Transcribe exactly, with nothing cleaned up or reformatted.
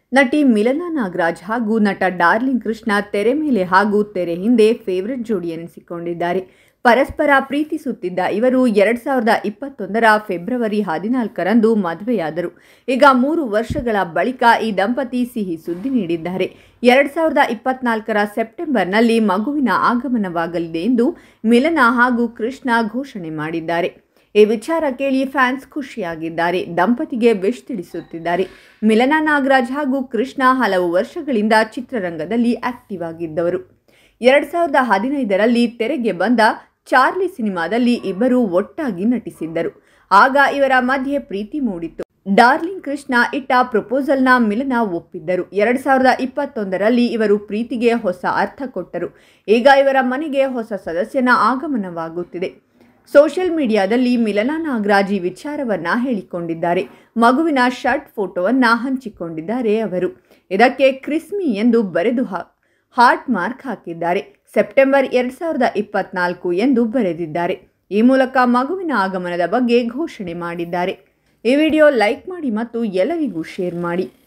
ನಟಿ ಮಿಲನಾ ನಾಗರಾಜ್ ಹಾಗೂ ನಟ ಡಾರ್ಲಿಂಗ್ ಕೃಷ್ಣ ತೆರೆ ಮೇಲೆ ಹಾಗೂ ತೆರೆ ಹಿಂದೆ ಫೇವರಿಟ್ ಜೋಡಿ ಎನಿಸಿಕೊಂಡಿದ್ದಾರೆ. ಪರಸ್ಪರ ಪ್ರೀತಿಸುತ್ತಿದ್ದ ಇವರು ಎರಡ್ ಸಾವಿರದ ಇಪ್ಪತ್ತೊಂದರ ಫೆಬ್ರವರಿ ಹದಿನಾಲ್ಕರಂದು ಮದುವೆಯಾದರು. ಈಗ ಮೂರು ವರ್ಷಗಳ ಬಳಿಕ ಈ ದಂಪತಿ ಸಿಹಿ ಸುದ್ದಿ ನೀಡಿದ್ದಾರೆ. ಎರಡ್ ಸಾವಿರದ ಇಪ್ಪತ್ನಾಲ್ಕರ ಸೆಪ್ಟೆಂಬರ್ನಲ್ಲಿ ಮಗುವಿನ ಆಗಮನವಾಗಲಿದೆ ಎಂದು ಮಿಲನಾ ಹಾಗೂ ಕೃಷ್ಣ ಘೋಷಣೆ ಮಾಡಿದ್ದಾರೆ. ಈ ವಿಚಾರ ಕೇಳಿ ಫ್ಯಾನ್ಸ್ ಖುಷಿಯಾಗಿದ್ದಾರೆ. ದಂಪತಿಗೆ ವಿಶ್ ತಿಳಿಸುತ್ತಿದ್ದಾರೆ. ಮಿಲನಾ ನಾಗರಾಜ್ ಹಾಗೂ ಕೃಷ್ಣ ಹಲವು ವರ್ಷಗಳಿಂದ ಚಿತ್ರರಂಗದಲ್ಲಿ ಆಕ್ಟಿವ್ ಆಗಿದ್ದವರು. ಎರಡ್ ಸಾವಿರದ ಹದಿನೈದರಲ್ಲಿ ತೆರೆಗೆ ಬಂದ ಚಾರ್ಲಿ ಸಿನಿಮಾದಲ್ಲಿ ಇಬ್ಬರು ಒಟ್ಟಾಗಿ ನಟಿಸಿದ್ದರು. ಆಗ ಇವರ ಮಧ್ಯೆ ಪ್ರೀತಿ ಮೂಡಿತ್ತು. ಡಾರ್ಲಿಂಗ್ ಕೃಷ್ಣ ಇಟ್ಟ ಪ್ರಪೋಸಲ್ನ ಮಿಲನಾ ಒಪ್ಪಿದ್ದರು. ಎರಡ್ ಸಾವಿರದ ಇಪ್ಪತ್ತೊಂದರಲ್ಲಿ ಇವರು ಪ್ರೀತಿಗೆ ಹೊಸ ಅರ್ಥ ಕೊಟ್ಟರು. ಈಗ ಇವರ ಮನೆಗೆ ಹೊಸ ಸದಸ್ಯನ ಆಗಮನವಾಗುತ್ತಿದೆ. ಸೋಷಿಯಲ್ ಮೀಡಿಯಾದಲ್ಲಿ ಮಿಲನಾ ನಾಗರಾಜ್ ಈ ವಿಚಾರವನ್ನ ಹೇಳಿಕೊಂಡಿದ್ದಾರೆ. ಮಗುವಿನ ಶರ್ಟ್ ಫೋಟೋವನ್ನ ಹಂಚಿಕೊಂಡಿದ್ದಾರೆ ಅವರು. ಇದಕ್ಕೆ ಕ್ರಿಸ್ಮಿ ಎಂದು ಬರೆದು ಹಾರ್ಟ್ ಮಾರ್ಕ್ ಹಾಕಿದ್ದಾರೆ. ಸೆಪ್ಟೆಂಬರ್ ಎರಡ್ ಸಾವಿರದ ಇಪ್ಪತ್ನಾಲ್ಕು ಎಂದು ಬರೆದಿದ್ದಾರೆ. ಈ ಮೂಲಕ ಮಗುವಿನ ಆಗಮನದ ಬಗ್ಗೆ ಘೋಷಣೆ ಮಾಡಿದ್ದಾರೆ. ಈ ವಿಡಿಯೋ ಲೈಕ್ ಮಾಡಿ ಮತ್ತು ಎಲ್ಲರಿಗೂ ಶೇರ್ ಮಾಡಿ.